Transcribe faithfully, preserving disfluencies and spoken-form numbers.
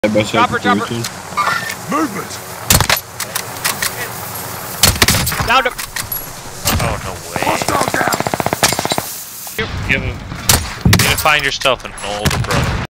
Chopper, chopper. Movement. Down him. Oh, no way. Hostile down. Give him. You need to find yourself an older brother.